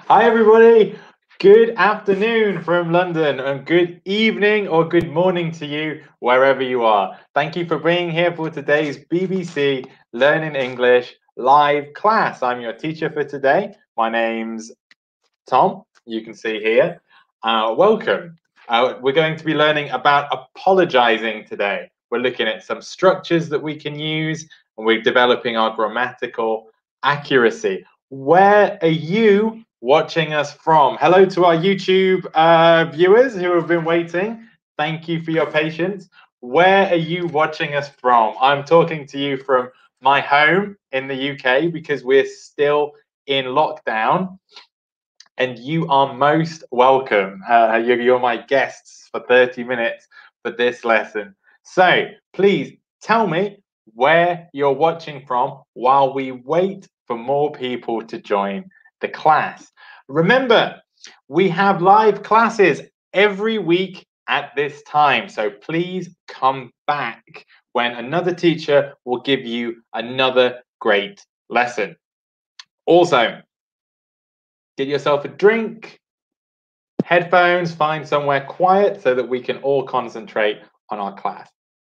Hi, everybody. Good afternoon from London, and good evening or good morning to you, wherever you are. Thank you for being here for today's BBC Learning English live class. I'm your teacher for today. My name's Tom, you can see here. Welcome. We're going to be learning about apologizing today. We're looking at some structures that we can use, and we're developing our grammatical accuracy. Where are you watching us from? Hello to our YouTube viewers who have been waiting. Thank you for your patience. Where are you watching us from? I'm talking to you from my home in the UK because we're still in lockdown. And you are most welcome. You're my guests for 30 minutes for this lesson. So please tell me where you're watching from while we wait for more people to join the class. Remember, we have live classes every week at this time. So please come back when another teacher will give you another great lesson. Also, get yourself a drink, headphones, find somewhere quiet so that we can all concentrate on our class.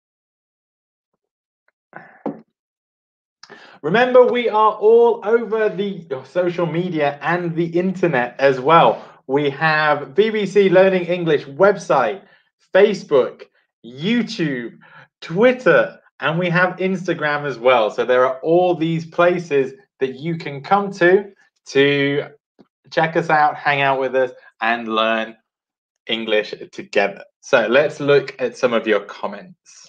Remember, we are all over the social media and the internet as well. We have BBC Learning English website, Facebook, YouTube, Twitter, and we have Instagram as well. So there are all these places that you can come to check us out, hang out with us, and learn English together. So let's look at some of your comments.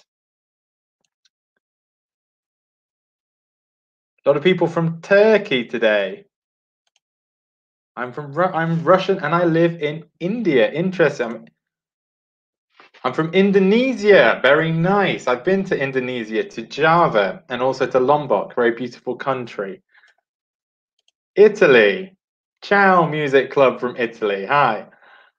A lot of people from Turkey today. I'm Russian and I live in India. Interesting. I'm from Indonesia. Very nice. I've been to Indonesia, to Java, and also to Lombok. Very beautiful country. Italy. Ciao Music Club from Italy. Hi.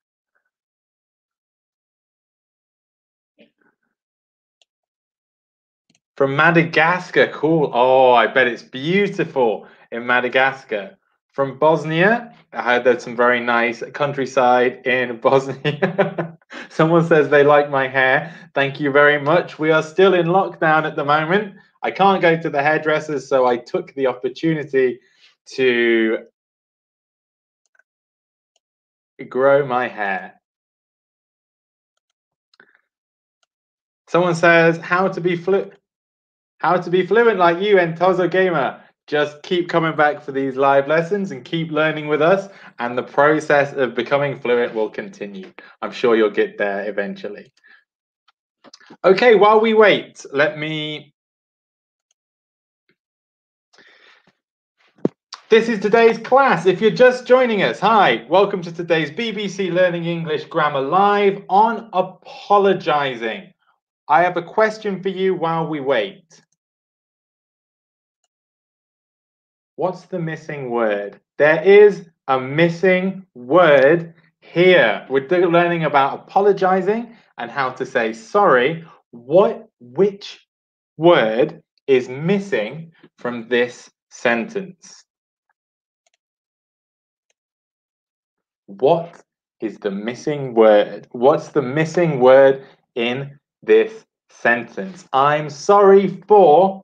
From Madagascar, cool. Oh, I bet it's beautiful in Madagascar. From Bosnia, I heard there's some very nice countryside in Bosnia. Someone says they like my hair. Thank you very much. We are still in lockdown at the moment. I can't go to the hairdressers, so I took the opportunity to grow my hair. Someone says how to be fluent like you, Entozo Gamer. Just keep coming back for these live lessons and keep learning with us, and the process of becoming fluent will continue. I'm sure you'll get there eventually. Okay, while we wait, This is today's class. If you're just joining us, hi, welcome to today's BBC Learning English Grammar Live on apologizing. I have a question for you while we wait. What's the missing word? There is a missing word here. We're learning about apologizing and how to say sorry. Which word is missing from this sentence? What is the missing word? What's the missing word in this sentence? I'm sorry for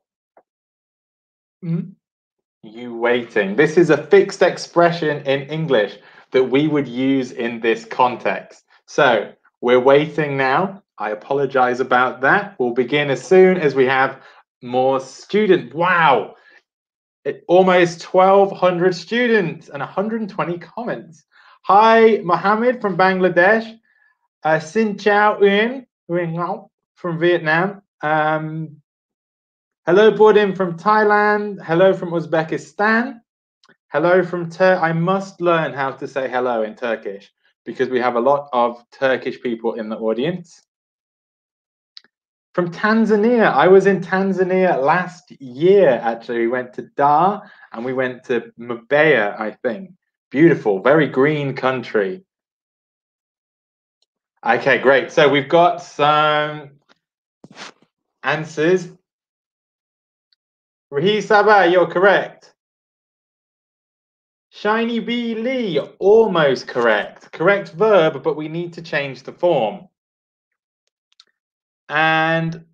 you waiting. This is a fixed expression in English that we would use in this context. So we're waiting now. I apologize about that. We'll begin as soon as we have more students. Wow, almost 1,200 students and 120 comments. Hi, Mohammed from Bangladesh. Xin Chao Nguyen from Vietnam. Hello, Bodin from Thailand. Hello from Uzbekistan. Hello from I must learn how to say hello in Turkish because we have a lot of Turkish people in the audience. From Tanzania. I was in Tanzania last year, actually. We went to Dar and we went to Mbeya, I think. Beautiful, very green country. Okay, great. So we've got some answers. Rahi Sabah, you're correct. Shiny Bee Lee, almost correct. Correct verb, but we need to change the form. And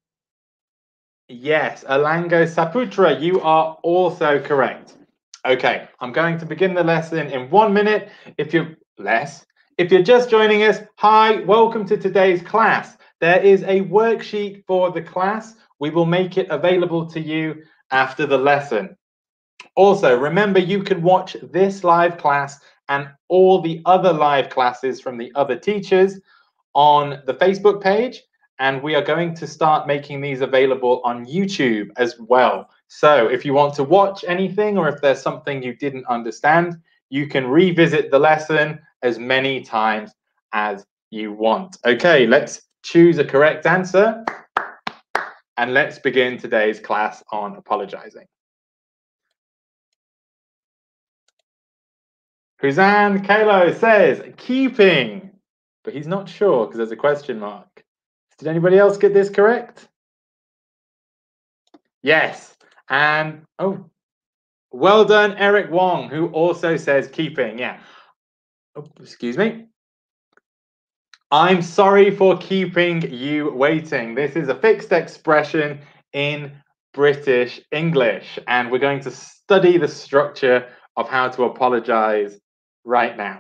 yes, Alango Saputra, you are also correct. Okay, I'm going to begin the lesson in 1 minute. If you're just joining us, hi, welcome to today's class. There is a worksheet for the class. We will make it available to you after the lesson. Also, remember you can watch this live class and all the other live classes from the other teachers on the Facebook page, and we are going to start making these available on YouTube as well. So if you want to watch anything or if there's something you didn't understand, you can revisit the lesson as many times as you want. Okay, let's choose a correct answer and let's begin today's class on apologizing. Huzan Kalo says keeping, but he's not sure because there's a question mark. Did anybody else get this correct? Yes. And oh, well done, Eric Wong, who also says keeping. Yeah. Oh, excuse me. I'm sorry for keeping you waiting. This is a fixed expression in British English, and we're going to study the structure of how to apologize right now.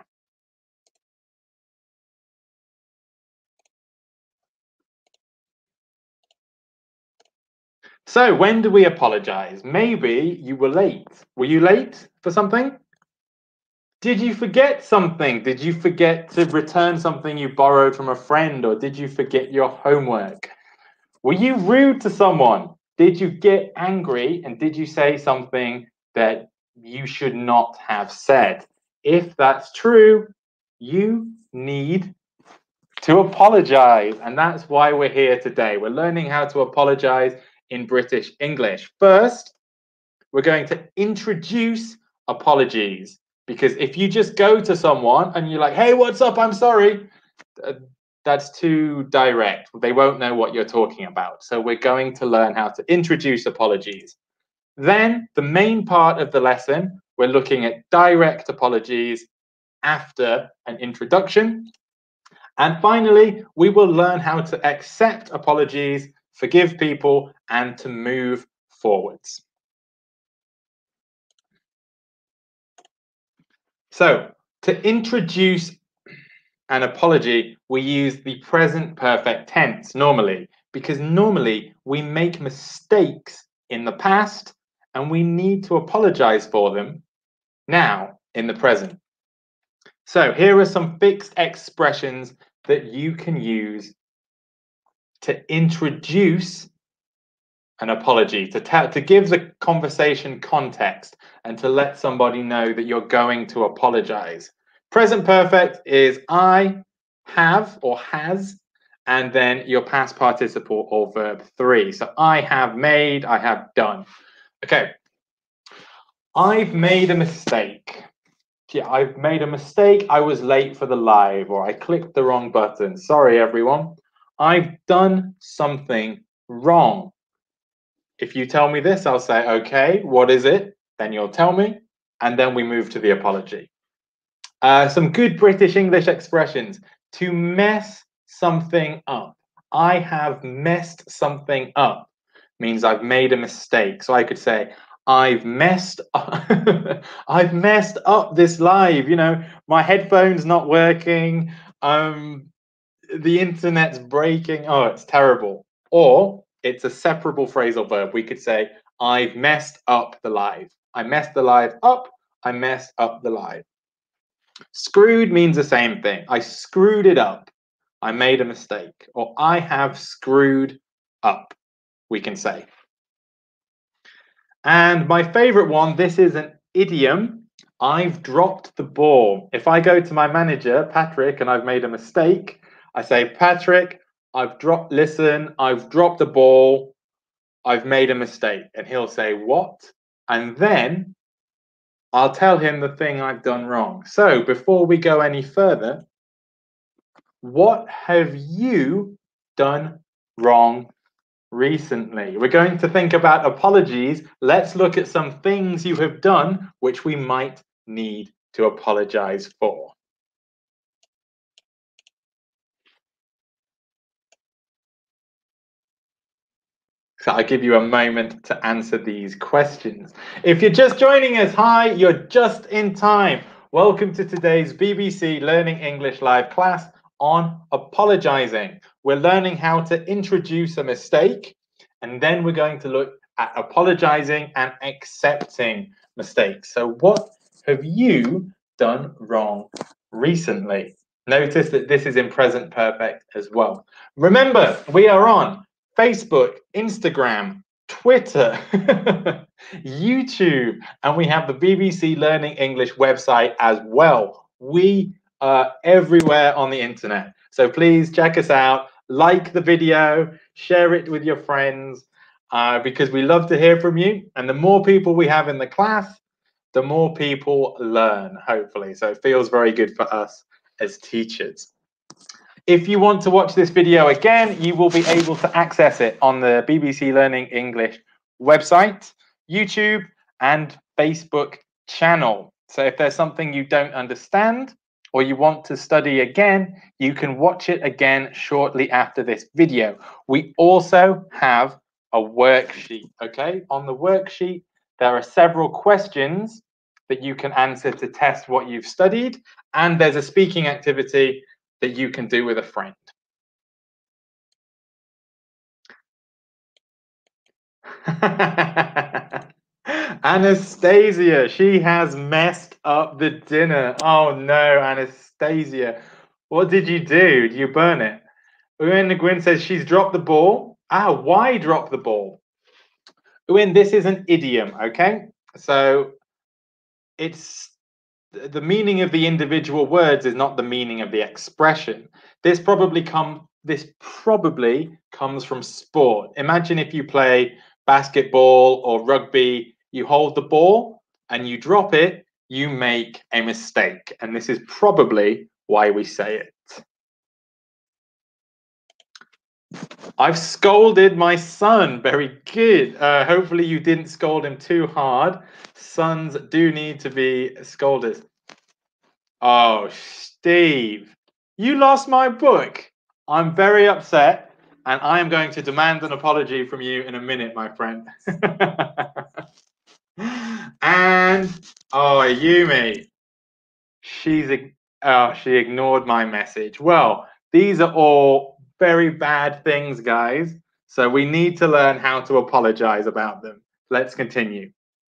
So when do we apologize? Maybe you were late. Were you late for something? Did you forget something? Did you forget to return something you borrowed from a friend, or did you forget your homework? Were you rude to someone? Did you get angry and did you say something that you should not have said? If that's true, you need to apologize. And that's why we're here today. We're learning how to apologize in British English. First, we're going to introduce apologies. Because if you just go to someone and you're like, hey, what's up? I'm sorry. That's too direct. They won't know what you're talking about. So we're going to learn how to introduce apologies. Then the main part of the lesson, we're looking at direct apologies after an introduction. And finally, we will learn how to accept apologies, forgive people, and to move forwards. So to introduce an apology, we use the present perfect tense normally, because normally we make mistakes in the past and we need to apologize for them now in the present. So here are some fixed expressions that you can use to introduce an apology, to give the conversation context and to let somebody know that you're going to apologize. Present perfect is I have or has, and then your past participle or verb 3. So I have made, I have done. Okay. I've made a mistake. Yeah, I've made a mistake. I was late for the live, or I clicked the wrong button. Sorry, everyone. I've done something wrong. If you tell me this, I'll say, okay, what is it? Then you'll tell me, and then we move to the apology. Some good British English expressions. To mess something up. I have messed something up means I've made a mistake. So I could say, I've messed up, I've messed up this live. You know, my headphone's not working. The internet's breaking. Oh, it's terrible. Or it's a separable phrasal verb. We could say, I've messed up the live. I messed the live up. I messed up the live. Screwed means the same thing. I screwed it up. I made a mistake. Or I have screwed up, we can say. And my favorite one, this is an idiom. I've dropped the ball. If I go to my manager, Patrick, and I've made a mistake, I say, Patrick, I've dropped the ball. I've made a mistake. And he'll say, what? And then I'll tell him the thing I've done wrong. So before we go any further, what have you done wrong recently? We're going to think about apologies. Let's look at some things you have done which we might need to apologize for? So I'll give you a moment to answer these questions. If you're just joining us, hi, you're just in time. Welcome to today's BBC Learning English live class on apologizing. We're learning how to introduce a mistake, and then we're going to look at apologizing and accepting mistakes. So what have you done wrong recently? Notice that this is in present perfect as well. Remember, we are on Facebook, Instagram, Twitter, YouTube, and we have the BBC Learning English website as well. We are everywhere on the internet. So please check us out, like the video, share it with your friends, because we love to hear from you. And the more people we have in the class, the more people learn, hopefully. So it feels very good for us as teachers. If you want to watch this video again, you will be able to access it on the BBC Learning English website, YouTube, and Facebook channel. So if there's something you don't understand or you want to study again, you can watch it again shortly after this video. We also have a worksheet, okay? On the worksheet, there are several questions that you can answer to test what you've studied, and there's a speaking activity that you can do with a friend. Anastasia, she has messed up the dinner. Oh no, Anastasia. What did you do? Did you burn it? Uwin Gwyn says she's dropped the ball. Why drop the ball? Uwin, this is an idiom, okay? So it's the meaning of the individual words is not the meaning of the expression. This probably comes from sport. Imagine if you play basketball or rugby, you hold the ball and you drop it, you make a mistake. And this is probably why we say it. I've scolded my son. Very good. Hopefully you didn't scold him too hard. Sons do need to be scolded. Oh, Steve, you lost my book. I'm very upset, and I am going to demand an apology from you in a minute, my friend. And Yumi, she ignored my message. Well, these are all very bad things, guys. So we need to learn how to apologize about them. Let's continue.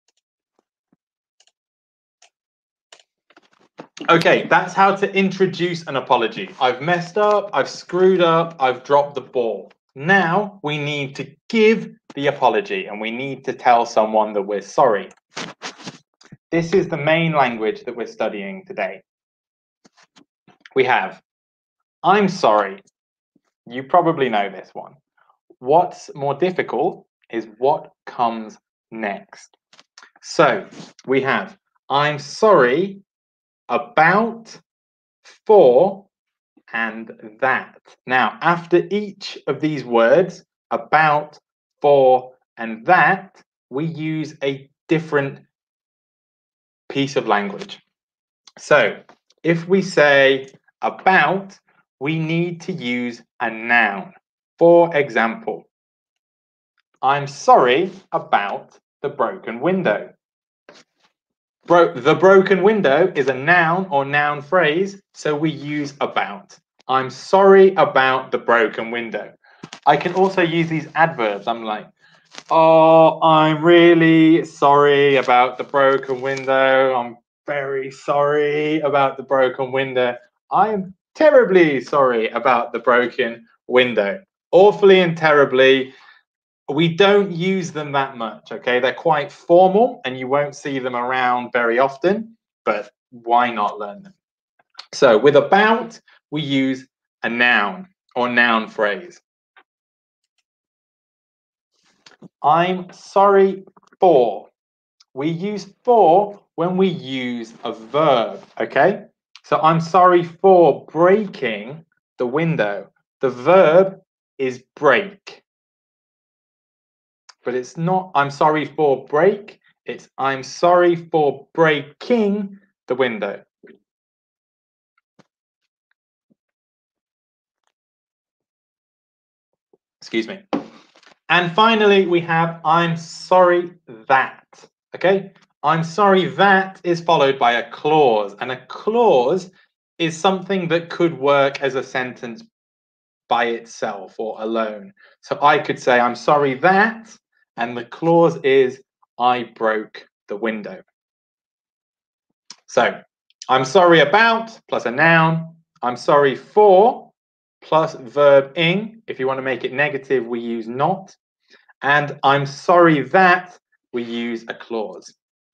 Okay, that's how to introduce an apology. I've messed up, I've screwed up, I've dropped the ball. Now we need to give the apology and we need to tell someone that we're sorry. This is the main language that we're studying today. We have, I'm sorry. You probably know this one. What's more difficult is what comes next. So we have, I'm sorry about, for, and that. Now, after each of these words, about, for, and that, we use a different piece of language. So if we say about, we need to use a noun. For example, I'm sorry about the broken window. The broken window is a noun or noun phrase, so we use about. I'm sorry about the broken window. I can also use these adverbs. I'm like, oh, I'm really sorry about the broken window. I'm very sorry about the broken window. I am terribly sorry about the broken window. Awfully and terribly. We don't use them that much, okay? They're quite formal and you won't see them around very often, but why not learn them? So with about, we use a noun or noun phrase. I'm sorry for. We use for when we use a verb, okay? So I'm sorry for breaking the window. The verb is break. But it's not, I'm sorry for break. It's I'm sorry for breaking the window. Excuse me. And finally, we have I'm sorry that. Okay? I'm sorry that is followed by a clause. And a clause is something that could work as a sentence by itself or alone. So I could say I'm sorry that, and the clause is I broke the window. So I'm sorry about plus a noun. I'm sorry for plus verb ing. If you want to make it negative, we use not. And I'm sorry that we use a clause.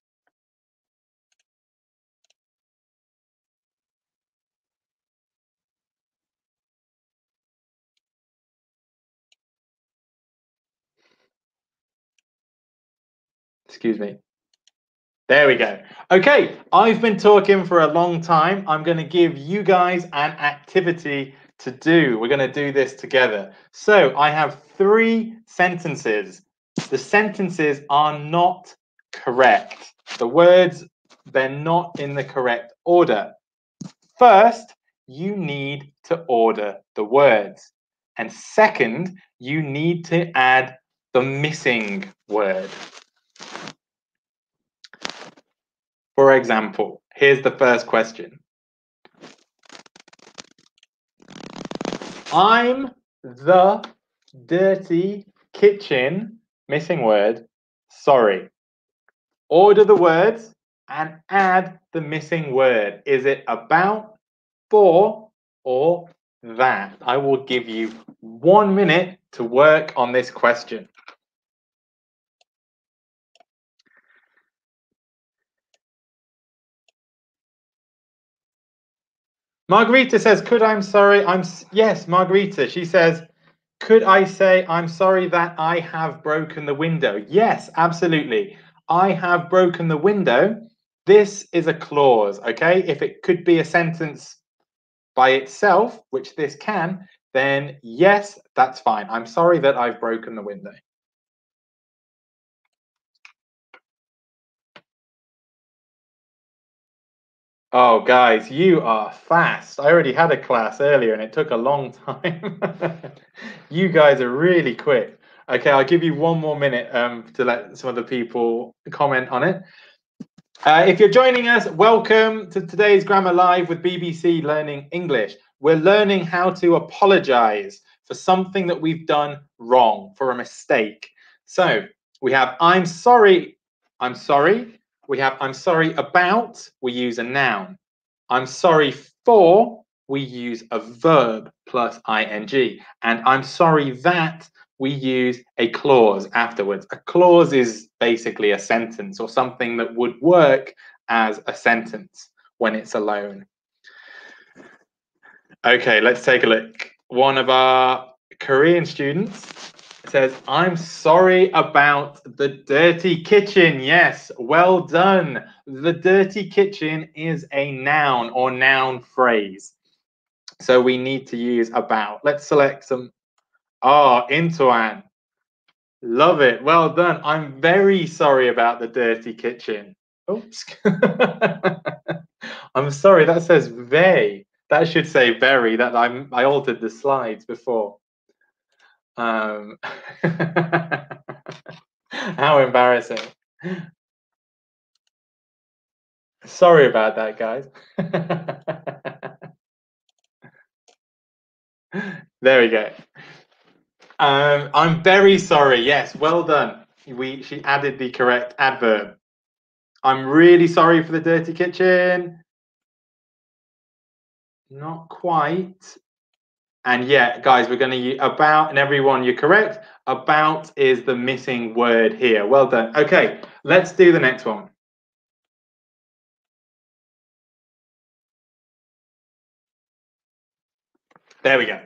Excuse me. There we go. Okay, I've been talking for a long time. I'm going to give you guys an activity to do. We're going to do this together. So I have 3 sentences. The sentences are not correct. The words, they're not in the correct order. First, you need to order the words. And second, you need to add the missing word. For example, here's the first question. I'm the dirty kitchen, missing word, sorry. Order the words and add the missing word. Is it about, for, or that? I will give you 1 minute to work on this question. Margarita says, could I'm sorry, yes, Margarita, she says, could I say I'm sorry that I have broken the window? Yes, absolutely. I have broken the window. This is a clause, okay? If it could be a sentence by itself, which this can, then yes, that's fine. I'm sorry that I've broken the window. Oh, guys, you are fast. I already had a class earlier and it took a long time. You guys are really quick. Okay, I'll give you 1 more minute to let some other people comment on it. If you're joining us, welcome to today's Grammar Live with BBC Learning English. We're learning how to apologise for something that we've done wrong, for a mistake. So we have I'm sorry. We have I'm sorry about, we use a noun. I'm sorry for, we use a verb plus ing. And I'm sorry that, we use a clause afterwards. A clause is basically a sentence or something that would work as a sentence when it's alone. Okay, let's take a look. One of our Korean students says, I'm sorry about the dirty kitchen. Yes, well done. The dirty kitchen is a noun or noun phrase. So we need to use about. Let's select some. Oh, Intuan. Love it. Well done. I'm very sorry about the dirty kitchen. Oops. I'm sorry, that says very. That should say very. That I altered the slides before. How embarrassing. Sorry about that, guys. There we go. I'm very sorry. Yes, well done. She added the correct adverb. I'm really sorry for the dirty kitchen. Not quite. And yeah, guys, we're going to use about, and everyone, you're correct. About is the missing word here. Well done. Okay, let's do the next one. There we go.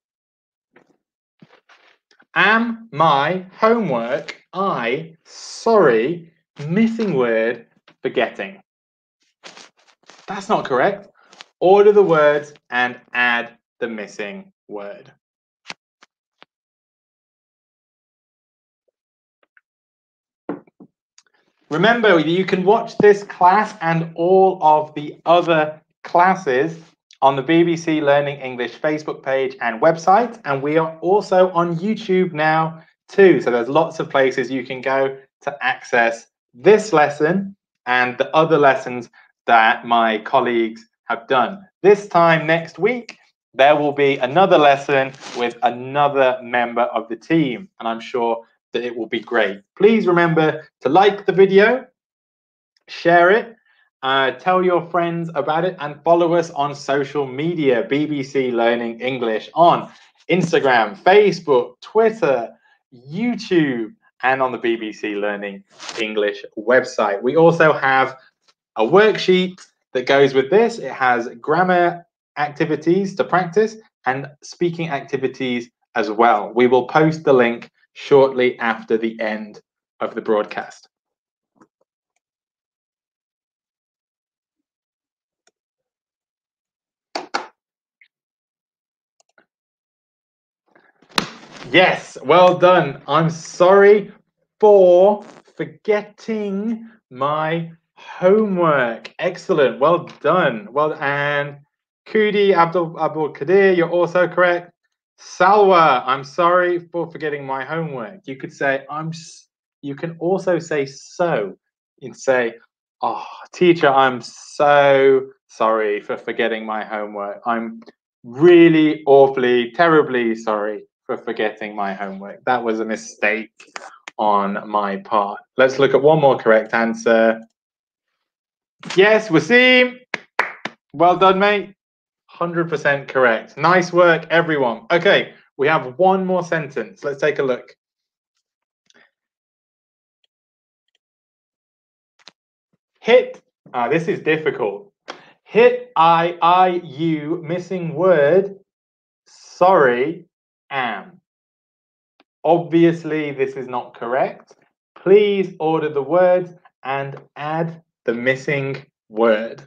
Am my homework sorry, missing word, forgetting? That's not correct. Order the words and add the missing word. Remember, you can watch this class and all of the other classes on the BBC Learning English Facebook page and website. And we are also on YouTube now too. So there's lots of places you can go to access this lesson and the other lessons that my colleagues have done. This time next week, there will be another lesson with another member of the team, and I'm sure that it will be great. Please remember to like the video, share it, tell your friends about it, and follow us on social media, BBC Learning English, on Instagram, Facebook, Twitter, YouTube, and on the BBC Learning English website. We also have a worksheet that goes with this. It has grammar activities to practice and speaking activities as well. We will post the link shortly after the end of the broadcast. Yes, well done. I'm sorry for forgetting my homework. Excellent. Well done. Well, and Kudi Abdul Kadir, you're also correct. Salwa, I'm sorry for forgetting my homework. You could say you can also say so. You can say, oh, teacher, I'm so sorry for forgetting my homework. I'm really awfully, terribly sorry for forgetting my homework. That was a mistake on my part. Let's look at one more correct answer. Yes, Wasim. Well done, mate. 100% correct. Nice work, everyone. Okay, we have one more sentence. Let's take a look. Hit. This is difficult. Hit, you, missing word, sorry, am. Obviously, this is not correct. Please order the words and add the missing word.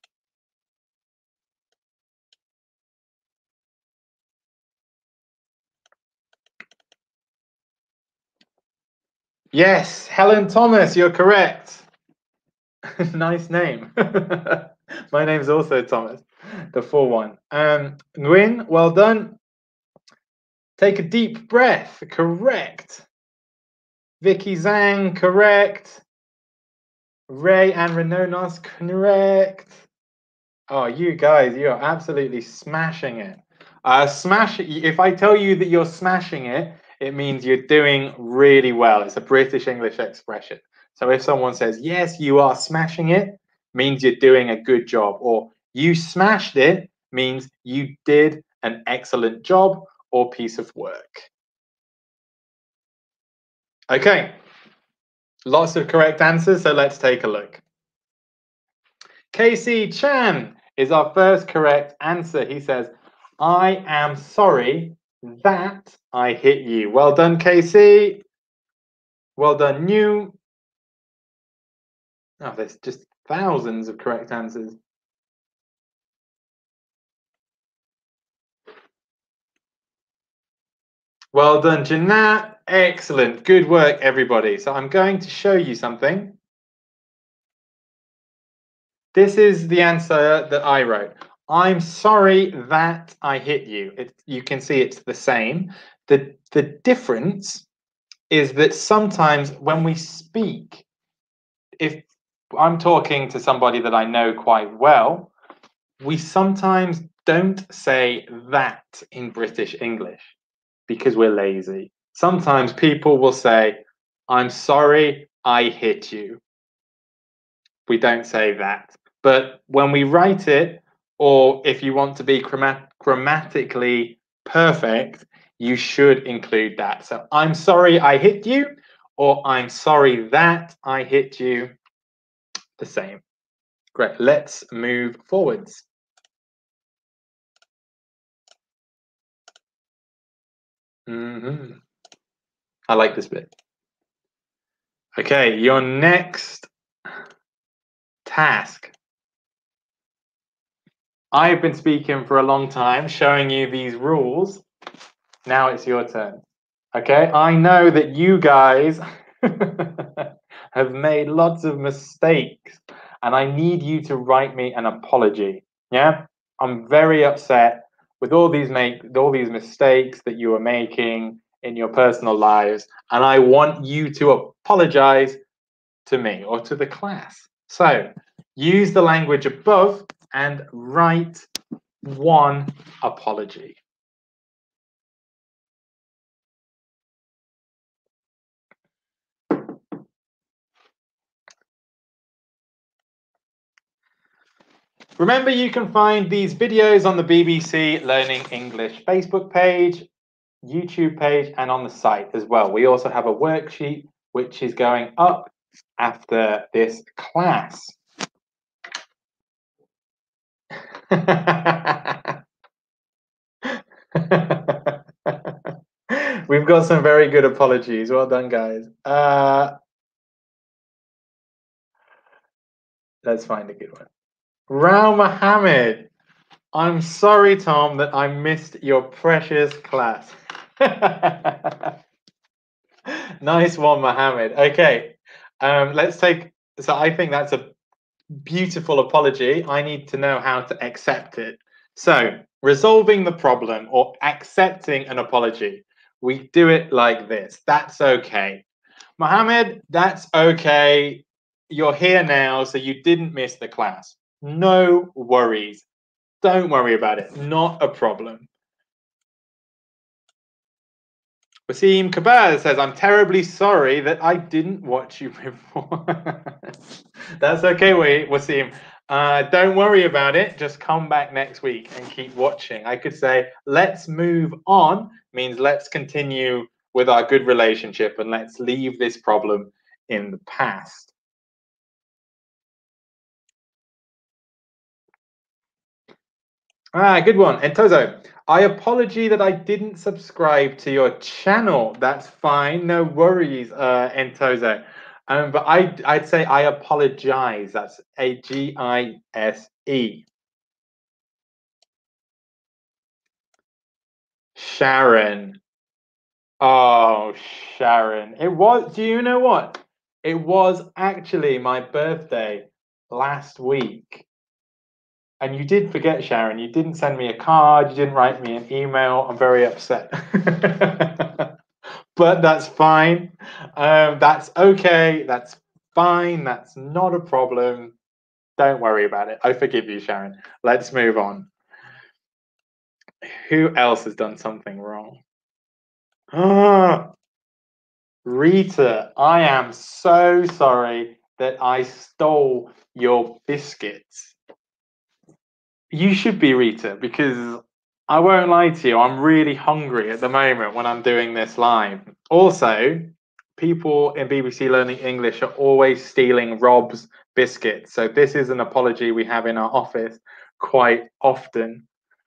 Yes, Helen Thomas, you're correct. Nice name. My name's also Thomas, the full one. Nguyen, well done. Take a deep breath, correct. Vicky Zhang, correct. Ray and Renonos, correct. Oh, you guys, you are absolutely smashing it. If I tell you that you're smashing it, it means you're doing really well. It's a British English expression. So if someone says, yes, you are smashing it, means you're doing a good job. Or you smashed it means you did an excellent job or piece of work. Okay, lots of correct answers, so let's take a look. Casey Chan is our first correct answer. He says, I am sorry that I hit you. Well done, Casey. Well done, New. Oh, there's just thousands of correct answers. Well done, Jeanette. Excellent. Good work, everybody. So I'm going to show you something. This is the answer that I wrote. I'm sorry that I hit you. You can see it's the same. The difference is that sometimes when we speak, if I'm talking to somebody that I know quite well, we sometimes don't say that in British English because we're lazy. Sometimes people will say, I'm sorry I hit you. We don't say that. But when we write it, or if you want to be grammatically perfect, you should include that. So I'm sorry I hit you, or I'm sorry that I hit you. The same. Great. Let's move forwards. I like this bit. Okay, your next task. I've been speaking for a long time, showing you these rules. Now it's your turn. Okay, I know that you guys have made lots of mistakes, and I need you to write me an apology. Yeah, I'm very upset with all these mistakes that you are making in your personal lives, and I want you to apologize to me or to the class. So use the language above and write one apology. Remember, you can find these videos on the BBC Learning English Facebook page, YouTube page, and on the site as well. We also have a worksheet which is going up after this class. We've got some very good apologies. Well done, guys. Let's find a good one. Rao Mohammed. I'm sorry, Tom, that I missed your precious class. Nice one, Mohammed. Okay, let's take. So I think that's a beautiful apology. I need to know how to accept it. So, resolving the problem or accepting an apology, we do it like this. That's okay. Mohammed, that's okay. You're here now, so you didn't miss the class. No worries. Don't worry about it. Not a problem. Wasim Kabir says, I'm terribly sorry that I didn't watch you before. That's okay, Wasim. Don't worry about it. Just come back next week and keep watching. I could say, let's move on, means let's continue with our good relationship and let's leave this problem in the past. Good one. Entozo, I apology that I didn't subscribe to your channel. That's fine. No worries, Entozo. But I'd say I apologize. That's AGISE. Sharon. Oh, Sharon. It was, do you know what? It was actually my birthday last week. And you did forget, Sharon. You didn't send me a card. You didn't write me an email. I'm very upset. But that's fine. That's okay. That's fine. That's not a problem. Don't worry about it. I forgive you, Sharon. Let's move on. Who else has done something wrong? Rita, I am so sorry that I stole your biscuits. You should be, Rita, because I won't lie to you, I'm really hungry at the moment when I'm doing this live. Also, people in BBC Learning English are always stealing Rob's biscuits. So this is an apology we have in our office quite often.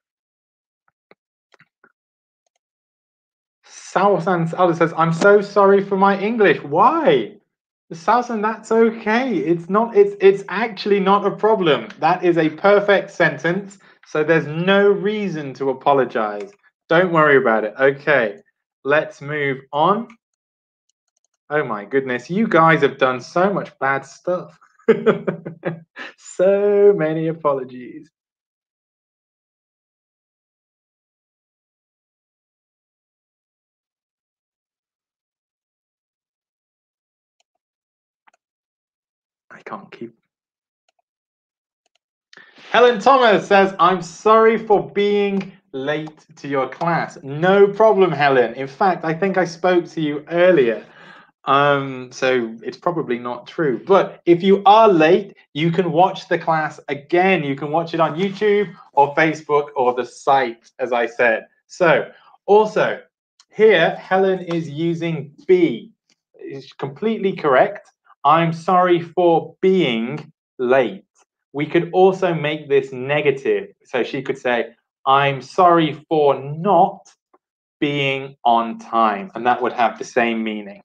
Southland says, I'm so sorry for my English. Why? Southland, that's okay. It's actually not a problem. That is a perfect sentence. So there's no reason to apologize. Don't worry about it. Okay, let's move on. Oh my goodness, you guys have done so much bad stuff. So many apologies. I can't keep. Helen Thomas says, I'm sorry for being late to your class. No problem, Helen. In fact, I think I spoke to you earlier. So it's probably not true. But if you are late, you can watch the class again. You can watch it on YouTube or Facebook or the site, as I said. So also here, Helen is using be. It's completely correct. I'm sorry for being late. We could also make this negative. So she could say, I'm sorry for not being on time. And that would have the same meaning.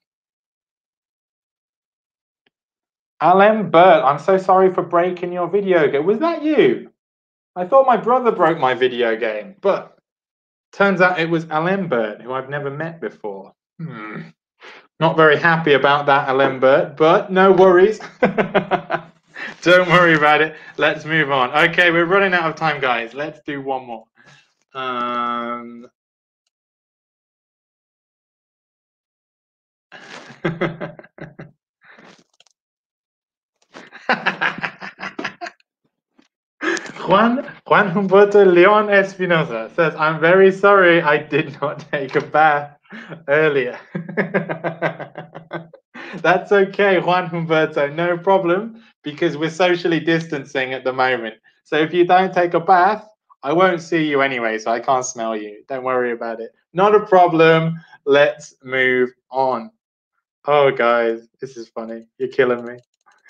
Alan Burt, I'm so sorry for breaking your video game. Was that you? I thought my brother broke my video game, but turns out it was Alan Burt, who I've never met before. Not very happy about that, Alembert, but no worries. Don't worry about it. Let's move on. Okay, we're running out of time, guys. Let's do one more. Juan Humberto Leon Espinosa says, I'm very sorry I did not take a bath earlier. That's okay, Juan Humberto, no problem, because we're socially distancing at the moment. So if you don't take a bath, I won't see you anyway, so I can't smell you. Don't worry about it. Not a problem. Let's move on. Oh, guys, this is funny. You're killing me.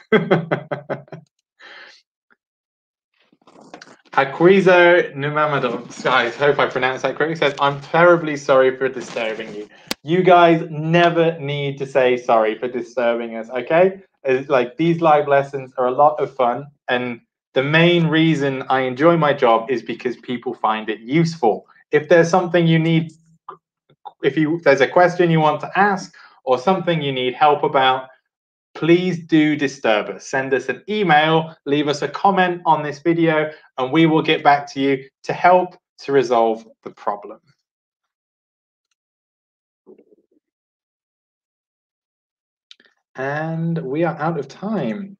Akwizo Numamado, guys, hope I pronounced that correctly, says, I'm terribly sorry for disturbing you. You guys never need to say sorry for disturbing us, okay? It's like these live lessons are a lot of fun, and the main reason I enjoy my job is because people find it useful. If there's something you need, there's a question you want to ask or something you need help about, please do disturb us. Send us an email, leave us a comment on this video, and we will get back to you to help to resolve the problem. And we are out of time.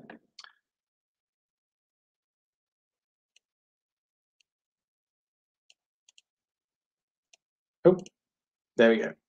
Oh, there we go.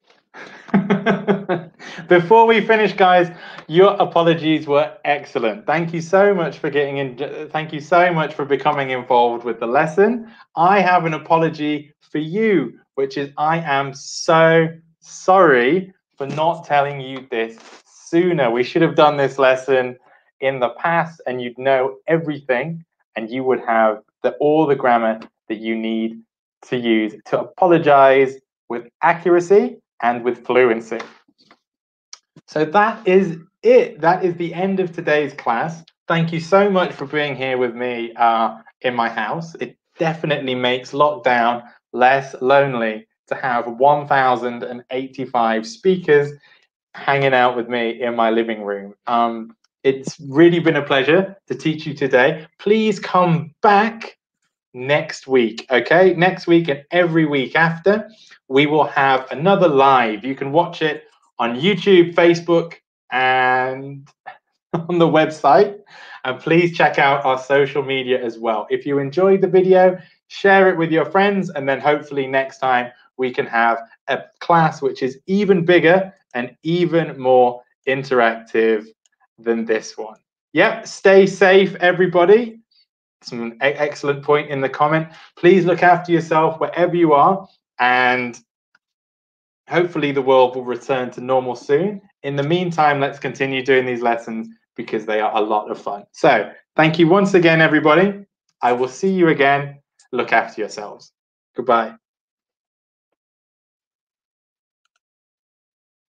Before we finish, guys, your apologies were excellent. Thank you so much for getting in. Thank you so much for becoming involved with the lesson. I have an apology for you, which is I am so sorry for not telling you this sooner. We should have done this lesson in the past, and you'd know everything, and you would have all the grammar that you need to use to apologize with accuracy and with fluency. So that is it. That is the end of today's class. Thank you so much for being here with me in my house. It definitely makes lockdown less lonely to have 1,085 speakers hanging out with me in my living room. It's really been a pleasure to teach you today. Please come back next week, okay? Next week and every week after, we will have another live. You can watch it on YouTube, Facebook, and on the website. And please check out our social media as well. If you enjoyed the video, share it with your friends, and then hopefully next time we can have a class which is even bigger and even more interactive than this one. Yep, stay safe, everybody. Some excellent point in the comment. Please look after yourself wherever you are, and hopefully the world will return to normal soon. In the meantime, let's continue doing these lessons because they are a lot of fun. So thank you once again, everybody. I will see you again. Look after yourselves. Goodbye.